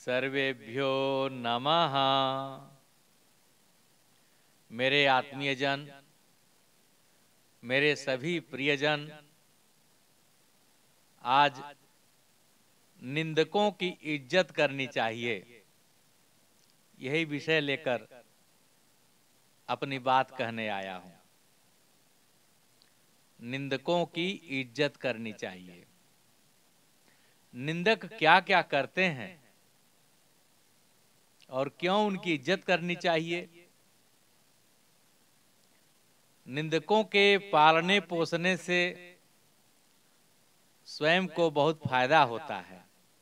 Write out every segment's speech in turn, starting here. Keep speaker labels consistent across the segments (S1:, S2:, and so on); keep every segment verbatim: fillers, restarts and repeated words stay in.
S1: सर्वेभ्यो नमः। मेरे आत्मीय जन, मेरे सभी प्रियजन, आज निंदकों की इज्जत करनी चाहिए, यही विषय लेकर अपनी बात कहने आया हूं। निंदकों की इज्जत करनी चाहिए। निंदक क्या क्या करते हैं और क्यों उनकी इज्जत करनी चाहिए? निंदकों के पालने पोसने से स्वयं को बहुत फायदा होता है।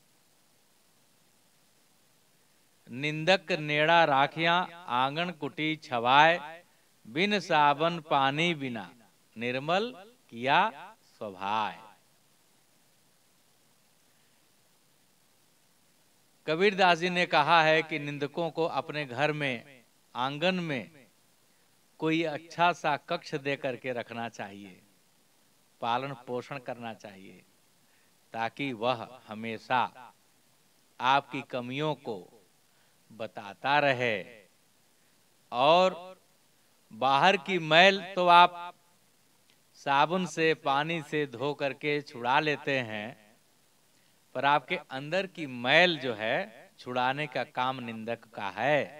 S1: निंदक नेड़ा राखियां आंगन कुटी छवाए, बिन साबन पानी बिना निर्मल किया स्वभाय। कबीरदास जी ने कहा है कि निंदकों को अपने घर में आंगन में कोई अच्छा सा कक्ष दे करके रखना चाहिए, पालन पोषण करना चाहिए, ताकि वह हमेशा आपकी कमियों को बताता रहे। और बाहर की मैल तो आप साबुन से पानी से धो करके छुड़ा लेते हैं, पर आपके अंदर की मैल जो है छुड़ाने का काम निंदक का है।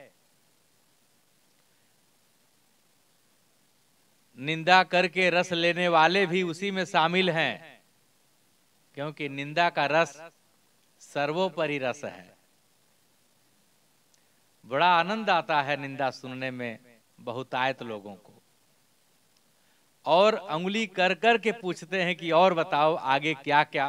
S1: निंदा करके रस लेने वाले भी उसी में शामिल हैं, क्योंकि निंदा का रस सर्वोपरि रस है। बड़ा आनंद आता है निंदा सुनने में बहुतायत लोगों को, और अंगुली कर कर के पूछते हैं कि और बताओ आगे क्या क्या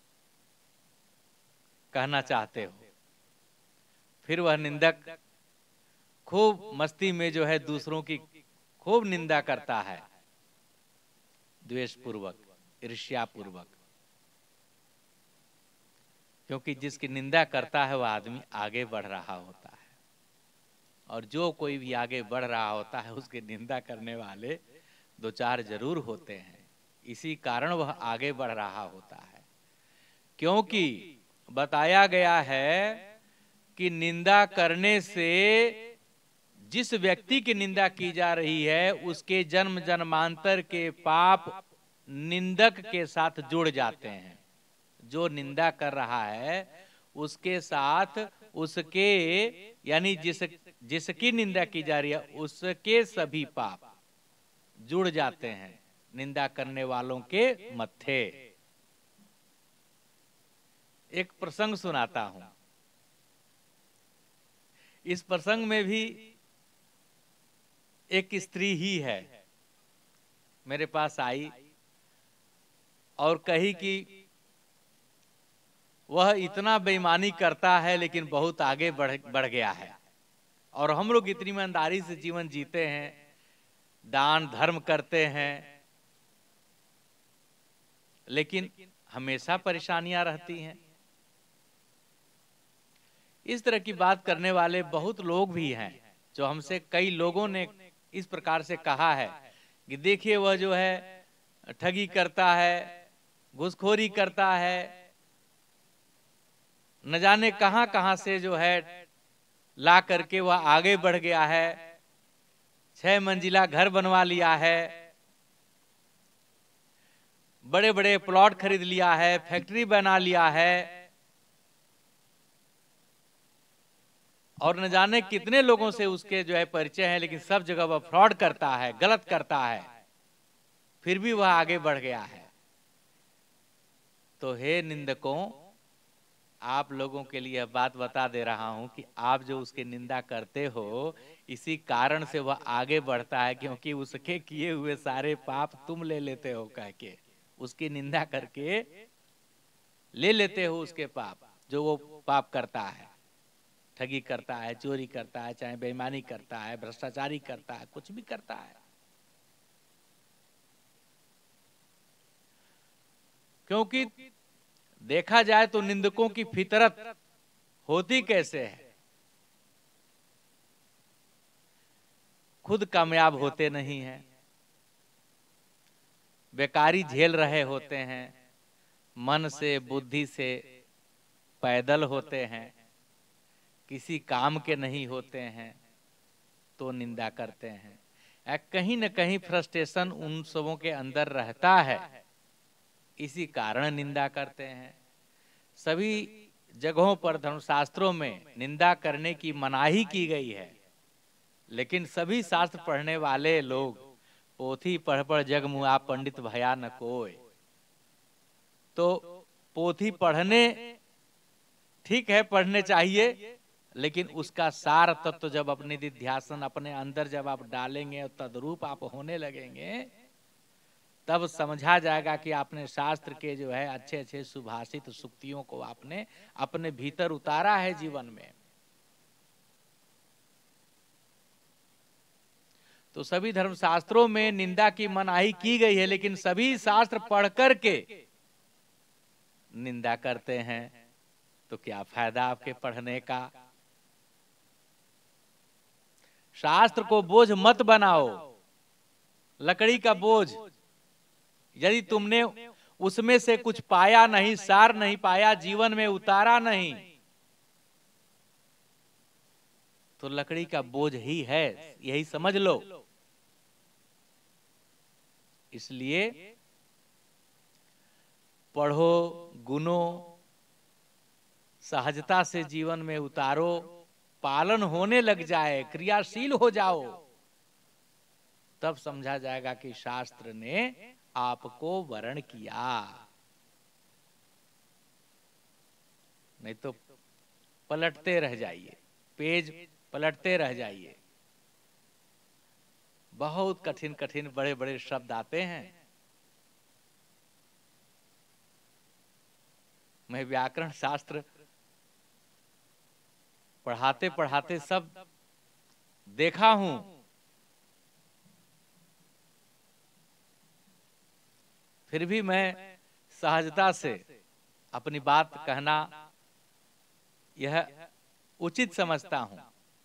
S1: कहना चाहते हो। फिर वह निंदक खूब मस्ती में जो है दूसरों की खूब निंदा करता है, द्वेष पूर्वक, ईर्ष्या पूर्वक, क्योंकि जिसकी निंदा करता है वह आदमी आगे बढ़ रहा होता है, और जो कोई भी आगे बढ़ रहा होता है उसकी निंदा करने वाले दो चार जरूर होते हैं। इसी कारण वह आगे बढ़ रहा होता है, क्योंकि बताया गया है कि निंदा करने से जिस व्यक्ति की निंदा की जा रही है उसके जन्म जन्मांतर के पाप निंदक के साथ जुड़ जाते हैं। जो निंदा कर रहा है उसके साथ उसके, यानी जिस जिसकी निंदा की जा रही है उसके सभी पाप जुड़ जाते हैं निंदा करने वालों के मत्थे। एक प्रसंग सुनाता हूं। इस प्रसंग में भी एक स्त्री ही है, मेरे पास आई और कही कि वह इतना बेईमानी करता है लेकिन बहुत आगे बढ़ बढ़ गया है, और हम लोग इतनी ईमानदारी से जीवन जीते हैं, दान धर्म करते हैं, लेकिन हमेशा परेशानियां रहती हैं। इस तरह की बात करने वाले बहुत लोग भी हैं, जो हमसे कई लोगों ने इस प्रकार से कहा है कि देखिए वह जो है ठगी करता है, घूसखोरी करता है, न जाने कहां कहां से जो है ला करके वह आगे बढ़ गया है, छह मंजिला घर बनवा लिया है, बड़े बड़े प्लॉट खरीद लिया है, फैक्ट्री बना लिया है, और न जाने कितने लोगों से उसके जो है परिचय है, लेकिन सब जगह वह फ्रॉड करता है, गलत करता है, फिर भी वह आगे बढ़ गया है। तो हे निंदकों, आप लोगों के लिए बात बता दे रहा हूं कि आप जो उसकी निंदा करते हो इसी कारण से वह आगे बढ़ता है, क्योंकि उसके किए हुए सारे पाप तुम ले लेते हो, कह के उसकी निंदा करके ले लेते हो उसके पाप, जो वो पाप करता है, ठगी करता है, चोरी करता है, चाहे बेईमानी करता है, भ्रष्टाचारी करता है, कुछ भी करता है। क्योंकि देखा जाए तो निंदकों की फितरत होती कैसे है, खुद कामयाब होते नहीं हैं, बेकारी झेल रहे होते हैं, मन से बुद्धि से पैदल होते हैं, किसी काम के नहीं होते हैं तो निंदा करते हैं। कहीं न कहीं फ्रस्ट्रेशन उन सबों के अंदर रहता है, इसी कारण निंदा करते हैं। सभी जगहों पर धर्मशास्त्रों में निंदा करने की मनाही की गई है, लेकिन सभी शास्त्र पढ़ने वाले लोग पोथी पढ़ पढ़ जग मुआ पंडित भया न कोय। तो पोथी पढ़ने ठीक है, पढ़ने चाहिए, लेकिन उसका सार तत्व जब अपने निधिध्यासन अपने अंदर जब आप डालेंगे और तद्रूप आप होने लगेंगे, तब समझा जाएगा कि आपने शास्त्र के जो है अच्छे अच्छे सुभाषित सूक्तियों को आपने अपने भीतर उतारा है जीवन में। तो सभी धर्मशास्त्रों में निंदा की मनाही की गई है, लेकिन सभी शास्त्र पढ़ करके निंदा करते हैं, तो क्या फायदा आपके पढ़ने का। शास्त्र को बोझ मत बनाओ, लकड़ी का बोझ। यदि तुमने उसमें से कुछ पाया नहीं, सार नहीं पाया, जीवन में उतारा नहीं, तो लकड़ी का बोझ ही है, यही समझ लो। इसलिए पढ़ो, गुनो, सहजता से जीवन में उतारो, पालन होने लग जाए, क्रियाशील हो जाओ, तब समझा जाएगा कि शास्त्र ने आपको वर्ण किया। नहीं तो पलटते रह जाइए, पेज पलटते रह जाइए। बहुत कठिन कठिन बड़े बड़े शब्द आते हैं। मैं व्याकरण शास्त्र पढ़ाते पढ़ाते सब देखा हूं, फिर भी मैं सहजता से अपनी बात कहना यह उचित समझता हूं।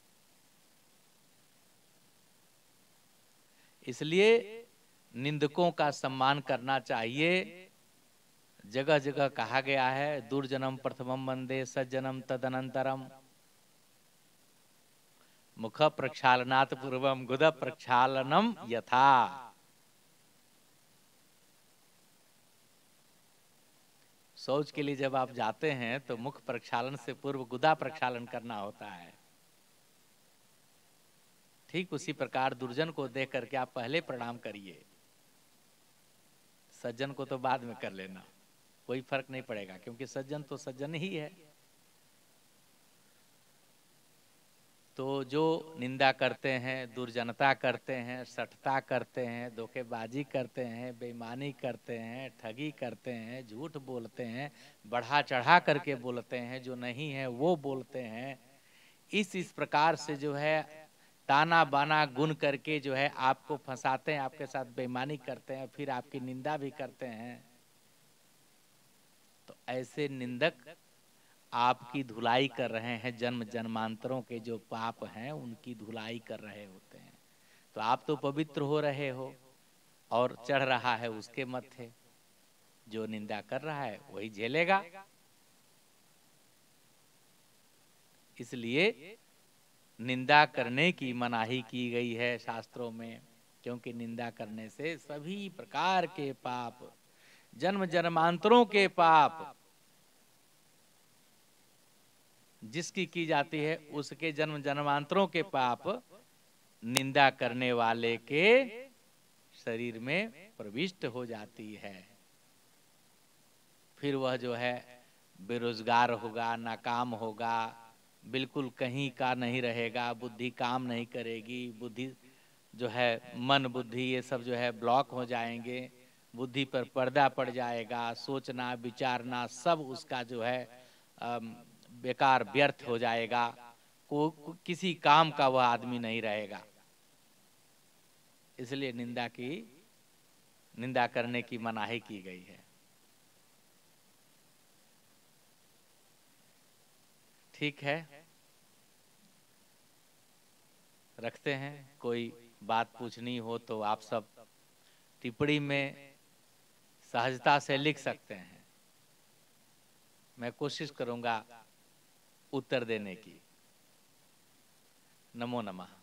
S1: इसलिए निंदकों का सम्मान करना चाहिए। जगह जगह कहा गया है, दुर्जनम प्रथमम वंदे सज्जनम तदनंतरम, मुख प्रक्षालनात् पूर्वम गुद प्रक्षालनम यथा। शौच के लिए जब आप जाते हैं तो मुख प्रक्षालन से पूर्व गुदा प्रक्षालन करना होता है। ठीक उसी प्रकार दुर्जन को देख करके आप पहले प्रणाम करिए, सज्जन को तो बाद में कर लेना, कोई फर्क नहीं पड़ेगा, क्योंकि सज्जन तो सज्जन ही है। तो जो निंदा करते हैं, दुर्जनता करते हैं, सठता करते हैं, धोखेबाजी करते हैं, बेईमानी करते हैं, ठगी करते हैं, झूठ बोलते हैं, बढ़ा चढ़ा करके बोलते हैं, जो नहीं है वो बोलते हैं, इस इस प्रकार से जो है ताना बाना गुण करके जो है आपको फंसाते हैं, आपके साथ बेईमानी करते हैं, फिर आपकी निंदा भी करते हैं। तो ऐसे निंदक आपकी धुलाई कर रहे हैं, जन्म जन्मांतरों के जो पाप हैं उनकी धुलाई कर रहे होते हैं। तो आप तो पवित्र हो रहे हो और चढ़ रहा है उसके मत्थे। जो निंदा कर रहा है वही झेलेगा। इसलिए निंदा करने की मनाही की गई है शास्त्रों में, क्योंकि निंदा करने से सभी प्रकार के पाप, जन्म जन्मांतरों के पाप जिसकी की जाती है उसके जन्म जन्मांतरों के पाप निंदा करने वाले के शरीर में प्रविष्ट हो जाती है। फिर वह जो है बेरोजगार होगा, नाकाम होगा, बिल्कुल कहीं का नहीं रहेगा, बुद्धि काम नहीं करेगी, बुद्धि जो है मन बुद्धि ये सब जो है ब्लॉक हो जाएंगे, बुद्धि पर पर्दा पड़ जाएगा, सोचना विचारना सब उसका जो है बेकार व्यर्थ हो जाएगा, को किसी काम का वह आदमी नहीं रहेगा। इसलिए निंदा की निंदा करने की मनाही की गई है। ठीक है, रखते हैं। कोई बात पूछनी हो तो आप सब टिप्पणी में सहजता से लिख सकते हैं, मैं कोशिश करूंगा उत्तर देने की। नमो नमः।